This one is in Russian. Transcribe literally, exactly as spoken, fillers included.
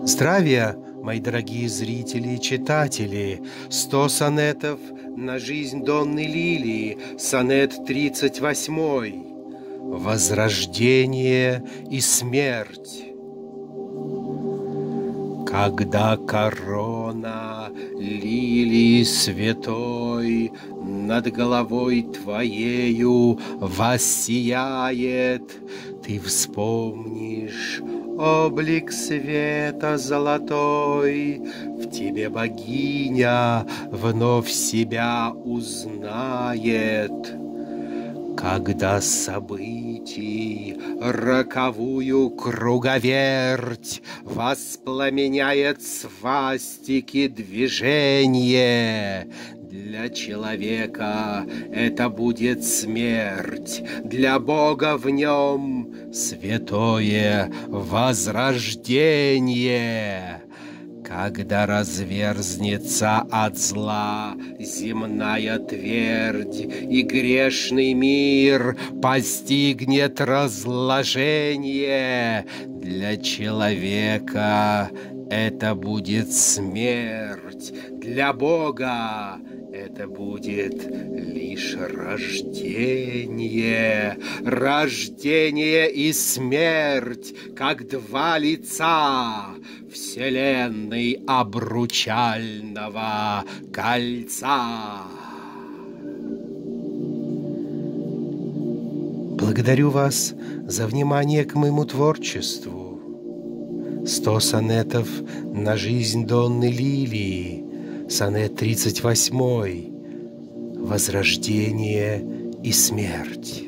Здравия, мои дорогие зрители и читатели! Сто сонетов на жизнь Донны Лилии, сонет тридцать восьмой. Возрождение и смерть. Когда корона лилии святой над головой твоею воссияет, ты вспомнишь облик света золотой, в тебе богиня вновь себя узнает. Когда событий роковую круговерть воспламеняет свастики движение, для человека это будет смерть, для Бога в нем святое возрождение. Когда разверзнется от зла земная твердь, и грешный мир постигнет разложение, для человека это будет смерть, для Бога это будет лишь рождение. Рождение и смерть, как два лица вселенной обручального кольца. Благодарю вас за внимание к моему творчеству. Сто сонетов на жизнь Донны Лилии, сонет тридцать восьмой. Возрождение и смерть.